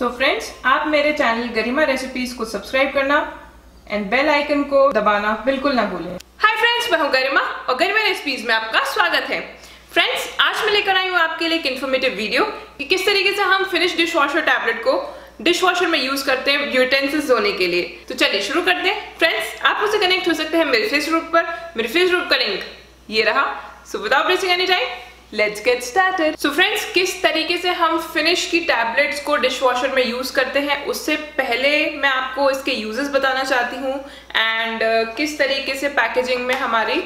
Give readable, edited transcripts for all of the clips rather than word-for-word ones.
सो friends, आप मेरे channel Garima recipes को सब्सक्राइब करना एंड बेल आइकन को दबाना बिल्कुल ना भूलें। हाय फ्रेंड्स, मैं हूं गरिमा और गरिमा रेसिपीज में आपका स्वागत है। फ्रेंड्स, आज मैं लेकर आई हूं आपके लिए एक इन्फॉर्मेटिव वीडियो कि किस तरीके से हम फिनिश डिशवॉशर टैबलेट को डिशवॉशर में यूज करते हैं यूटेंसिल्स धोने के लिए। तो चलिए शुरू करते हैं। फ्रेंड्स, आप मुझसे कनेक्ट हो सकते हैं मेरे फेसबुक पर। मेरे फेसबुक का लिंक ये रहा। So without wasting any time, let's get started. So friends, किस तरीके से हम फिनिश की टैबलेट्स को डिशवॉशर में यूज करते हैं उससे पहले मैं आपको इसके यूजेस बताना चाहती हूँ एंड किस तरीके से पैकेजिंग में हमारी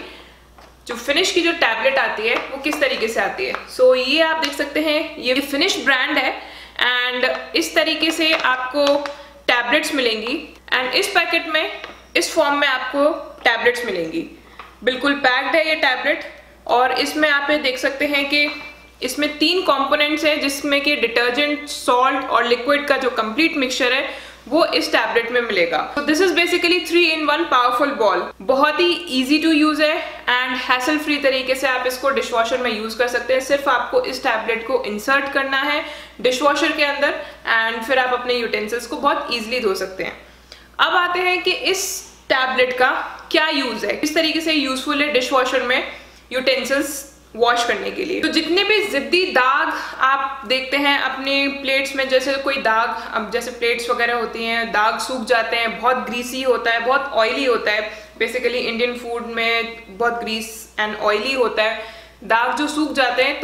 जो फिनिश की जो टैबलेट आती है वो किस तरीके से आती है। सो ये आप देख सकते हैं, ये फिनिश ब्रांड है एंड इस तरीके से आपको टैबलेट्स मिलेंगी एंड इस पैकेट में इस फॉर्म में आपको टैबलेट्स मिलेंगी। बिल्कुल पैक्ड है ये टैबलेट और इसमें आप ये देख सकते हैं कि इसमें 3 कंपोनेंट्स हैं जिसमें कि डिटर्जेंट, सॉल्ट और लिक्विड का जो कंप्लीट मिक्सचर है वो इस टैबलेट में मिलेगा। तो this is basically 3-in-1 powerful ball. बहुत ही इजी टू यूज है एंड हैसल फ्री तरीके से आप इसको डिशवॉशर में यूज कर सकते हैं। सिर्फ आपको इस टैबलेट को इंसर्ट करना है डिशवॉशर के अंदर एंड फिर आप अपने यूटेंसिल्स को बहुत ईजिली धो सकते हैं। अब आते हैं कि इस टैबलेट का क्या यूज है, किस तरीके से यूजफुल है डिशवॉशर में यूटेंसिल्स वॉश करने के लिए। तो जितने भी जिद्दी दाग आप देखते हैं अपने प्लेट्स में, जैसे कोई दाग, अब जैसे प्लेट्स वगैरह होती हैं, दाग सूख जाते हैं, बहुत ग्रीसी होता है, बहुत ऑयली होता है। बेसिकली इंडियन फूड में बहुत ग्रीस एंड ऑयली होता है, दाग जो सूख जाते हैं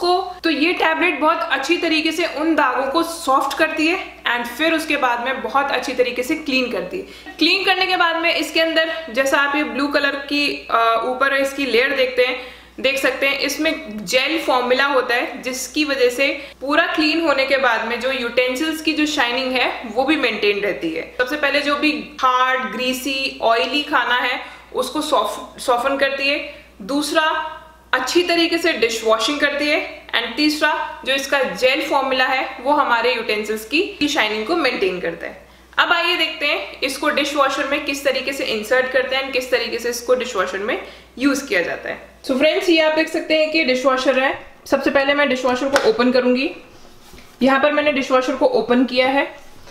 तो ये टैबलेट बहुत अच्छी तरीके से उन दागों को सॉफ्ट करती है एंड फिर उसके बाद में बहुत अच्छी तरीके से क्लीन करती है। क्लीन करने के बाद में इसके अंदर, जैसा आप ये ब्लू कलर की ऊपर इसकी लेयर देख सकते हैं, इसमें जेल फॉर्मूला होता है जिसकी वजह से पूरा क्लीन होने के बाद में जो यूटेंसिल्स की जो शाइनिंग है वो भी मेंटेन रहती है। सबसे पहले जो भी हार्ड, ग्रीसी, ऑयली खाना है उसको सॉफ्टन करती है। दूसरा, अच्छी तरीके से डिश वॉशिंग करती है एंड तीसरा, जो इसका जेल फॉर्मूला है वो हमारे यूटेंसिल्स की शाइनिंग को मेंटेन करता है। अब आइए देखते हैं इसको डिशवॉशर में किस तरीके से इंसर्ट करते हैं, किस तरीके से इसको डिशवॉशर में यूज किया जाता है। सो फ्रेंड्स, ये आप देख सकते हैं कि डिशवॉशर है। सबसे पहले मैं डिशवॉशर को ओपन करूंगी। यहाँ पर मैंने डिशवॉशर को ओपन किया है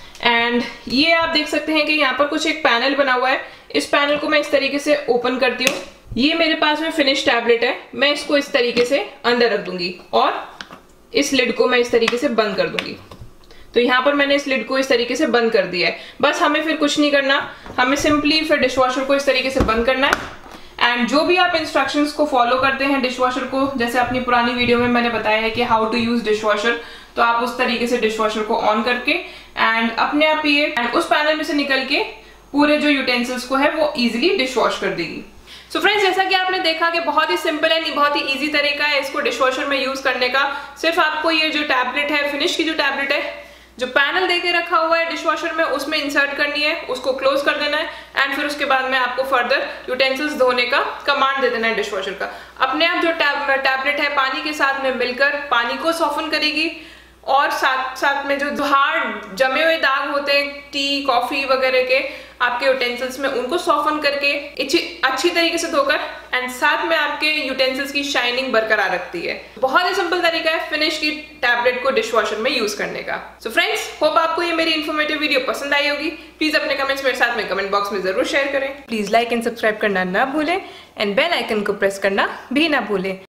एंड ये आप देख सकते हैं कि यहाँ पर कुछ एक पैनल बना हुआ है। इस पैनल को मैं इस तरीके से ओपन करती हूँ। ये मेरे पास में फिनिश टैबलेट है। मैं इसको इस तरीके से अंदर रख दूंगी और इस लिड को मैं इस तरीके से बंद कर दूंगी। तो यहाँ पर मैंने इस लिड को इस तरीके से बंद कर दिया है। बस हमें फिर कुछ नहीं करना, हमें सिंपली फिर डिशवॉशर को इस तरीके से बंद करना है एंड जो भी आप इंस्ट्रक्शंस को फॉलो करते हैं डिशवॉशर को, जैसे अपनी पुरानी वीडियो में मैंने बताया है कि हाउ टू यूज डिशवॉशर, तो आप उस तरीके से डिशवॉशर को ऑन करके एंड अपने आप ये एंड उस पैनल में से निकल के पूरे जो यूटेंसिल्स को है वो इजिली डिशवॉश कर देगी। सो फ्रेंड्स, जैसा कि आपने देखा कि बहुत ही सिंपल है, बहुत ही इजी तरीका है इसको डिशवॉशर में यूज करने का। सिर्फ आपको ये जो टैबलेट है, फिनिश की जो टैबलेट है, जो पैनल देके रखा हुआ है डिशवॉशर में, उसमें इंसर्ट करनी है, उसको क्लोज कर देना है एंड फिर उसके बाद में आपको फर्दर यूटेंसिल्स धोने का कमांड दे देना है डिशवॉशर का। अपने आप जो टैबलेट है पानी के साथ में मिलकर पानी को सॉफ्टन करेगी और साथ में जो हार्ड जमे हुए दाग होते हैं टी, कॉफी वगैरह के आपके यूटेंसिल्स में, उनको सॉफ्टन करके अच्छी तरीके से धोकर एंड साथ में आपके यूटेंसिल्स की शाइनिंग बरकरार रखती है। बहुत ही सिंपल तरीका है फिनिश की टैबलेट को डिशवॉशर में यूज करने का। सो फ्रेंड्स, होप आपको ये मेरी इन्फॉर्मेटिव वीडियो पसंद आई होगी। प्लीज अपने कमेंट्स मेरे साथ में कमेंट बॉक्स में जरूर शेयर करें। प्लीज लाइक एंड सब्सक्राइब करना ना भूलें एंड बेल आइकन को प्रेस करना भी ना भूलें।